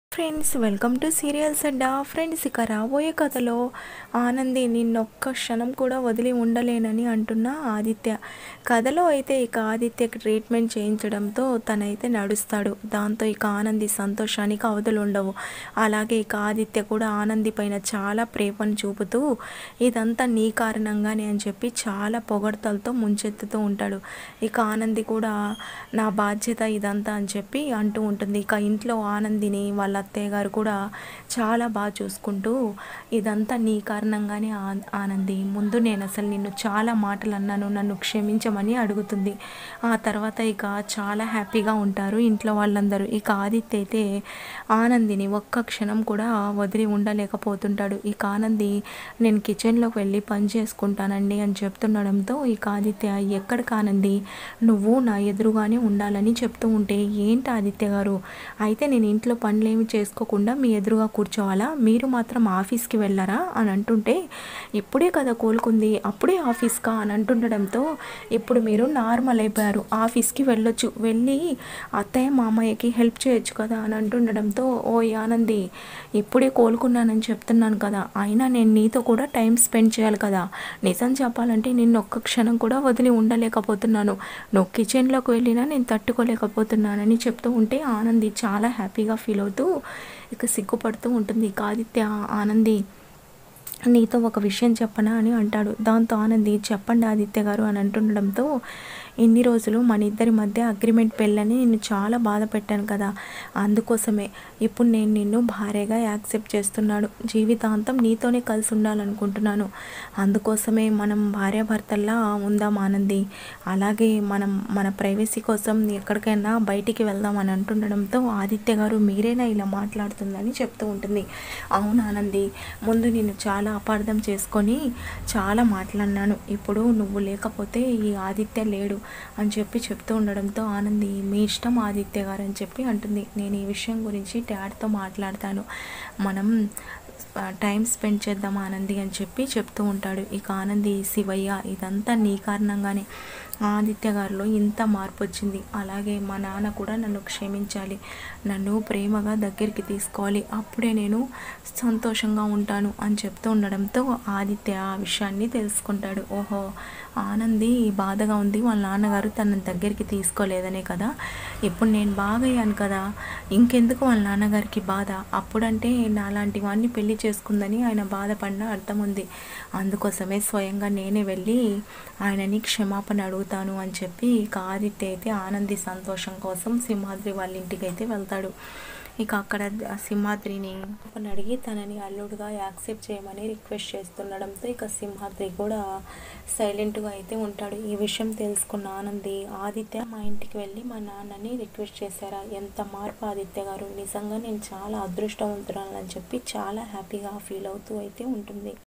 Friends, welcome to serials Adda. Friends, ఇక రాబోయే కథలో ఆనంది నిన్నొక్క క్షణం కూడా వదిలి ఉండలేనని అంటున్న ఆదిత్య. కథలో అయితే ఇక ఆదిత్యకి ట్రీట్మెంట్ చేయించడంతో తనైతే నడుస్తాడు. దాంతో ఇక ఆనంది సంతోషానికి అవధులు ఉండవు. అలాగే ఇక ఆదిత్య కూడా ఆనంది పైన చాలా ప్రేమను చూపుతూ ఇదంతా నీ కారణంగానే అని చెప్పి చాలా పొగడ్తలతో ముంచెత్తుతూ ఉంటాడు. ఇక ఆనంది కూడా నా బాధ్యత ఇదంతా అని చెప్పి అంటూ ఉంటుంది. ఇక ఇంట్లో ఆనందిని వాళ్ళ అత్తయ్య గారు కూడా చాలా బాగా చూసుకుంటూ ఇదంతా నీ కారణంగానే ఆనంది, ముందు నేను అసలు నిన్ను చాలా మాటలు అన్నాను, నన్ను క్షమించమని అడుగుతుంది. ఆ తర్వాత ఇక చాలా హ్యాపీగా ఉంటారు ఇంట్లో వాళ్ళందరూ. ఇక ఆదిత్య అయితే ఆనందిని ఒక్క క్షణం కూడా వదిలి ఉండలేకపోతుంటాడు. ఇక ఆనంది నేను కిచెన్లోకి వెళ్ళి పని చేసుకుంటానండి అని చెప్తుండడంతో ఇక ఆదిత్య ఎక్కడికి ఆనంది, నువ్వు నా ఎదురుగానే ఉండాలని చెప్తూ ఉంటే ఏంటి ఆదిత్య గారు, అయితే నేను ఇంట్లో పనులేమి చేసుకోకుండా మీ ఎదురుగా కూర్చోవాలా, మీరు మాత్రం ఆఫీస్కి వెళ్ళారా అని అంటుంటే ఇప్పుడే కదా కోలుకుంది అప్పుడే ఆఫీస్కా అని అంటుండడంతో ఇప్పుడు మీరు నార్మల్ అయిపోయారు, ఆఫీస్కి వెళ్ళొచ్చు, వెళ్ళి అత్తయ్య మామయ్యకి హెల్ప్ చేయొచ్చు కదా అని అంటుండడంతో ఓ ఆనంది, ఇప్పుడే కోలుకున్నానని చెప్తున్నాను కదా, అయినా నేను నీతో కూడా టైం స్పెండ్ చేయాలి కదా, నిజం చెప్పాలంటే నిన్ను ఒక్క క్షణం కూడా వదిలి ఉండలేకపోతున్నాను, నువ్వు కిచెన్లోకి వెళ్ళినా నేను తట్టుకోలేకపోతున్నానని చెప్తూ ఉంటే ఆనంది చాలా హ్యాపీగా ఫీల్ అవుతూ ఇక సిగ్గుపడుతూ ఉంటుంది. ఇక ఆదిత్య ఆనంది నీతో ఒక విషయం చెప్పనా అని అంటాడు. దాంతో ఆనంది చెప్పండి ఆదిత్య గారు అని అంటుండడంతో ఇన్ని రోజులు మన ఇద్దరి మధ్య అగ్రిమెంట్ పెళ్ళని నిన్ను చాలా బాధ పెట్టాను కదా, అందుకోసమే ఇప్పుడు నేను నిన్ను భార్యగా యాక్సెప్ట్ చేస్తున్నాడు, జీవితాంతం నీతోనే కలిసి ఉండాలనుకుంటున్నాను, అందుకోసమే మనం భార్యాభర్తల్లా ఉందాం ఆనంది, అలాగే మనం మన ప్రైవసీ కోసం ఎక్కడికైనా బయటికి వెళ్దాం అని అంటుండడంతో ఆదిత్య గారు మీరేనా ఇలా మాట్లాడుతుందని చెప్తూ ఉంటుంది. అవును ఆనంది, ముందు నిన్ను చాలా అపార్థం చేసుకొని చాలా మాట్లాడినాను, ఇప్పుడు నువ్వు లేకపోతే ఈ ఆదిత్య లేడు అని చెప్పి చెప్తూ ఉండడంతో ఆనంది మీ ఇష్టం ఆదిత్య గారు అని చెప్పి అంటుంది. నేను ఈ విషయం గురించి డాడ్తో మాట్లాడతాను, మనం టైం స్పెండ్ చేద్దాం ఆనంది అని చెప్పి చెప్తూ ఉంటాడు. ఇక ఆనంది శివయ్య ఇదంతా నీ కారణంగానే ఆదిత్య గారిలో ఇంత మార్పు వచ్చింది, అలాగే మా నాన్న కూడా నన్ను క్షమించాలి, నన్ను ప్రేమగా దగ్గరికి తీసుకోవాలి, అప్పుడే నేను సంతోషంగా ఉంటాను అని చెప్తూ ఉండడంతో ఆదిత్య ఆ విషయాన్ని తెలుసుకుంటాడు. ఓహో, ఆనంది బాధగా ఉంది, వాళ్ళ నాన్నగారు తనని దగ్గరికి తీసుకోలేదనే కదా, ఇప్పుడు నేను బాగయ్యాను కదా, ఇంకెందుకు వాళ్ళ నాన్నగారికి బాధ, అప్పుడంటే నాలాంటి వాడిని పెళ్లి చేసుకుందని ఆయన బాధపడిన అర్థం ఉంది, అందుకోసమే స్వయంగా నేనే వెళ్ళి ఆయనని క్షమాపణ అడుగుతాను అని చెప్పి ఇక ఆదిత్య అయితే ఆనంది సంతోషం కోసం సింహాద్రి వాళ్ళ ఇంటికి అయితే వెళ్తాడు. ఇక అక్కడ సింహాద్రిని అడిగి తనని అల్లుడుగా యాక్సెప్ట్ చేయమని రిక్వెస్ట్ చేస్తుండడంతో ఇక సింహాద్రి కూడా సైలెంట్గా అయితే ఉంటాడు. ఈ విషయం తెలుసుకున్న ఆనంది ఆదిత్య మా ఇంటికి వెళ్ళి మా నాన్నని రిక్వెస్ట్ చేశారా, ఎంత మార్పు ఆదిత్య గారు, నిజంగా నేను చాలా అదృష్టవంతురాలని చెప్పి చాలా హ్యాపీగా ఫీల్ అవుతూ అయితే ఉంటుంది.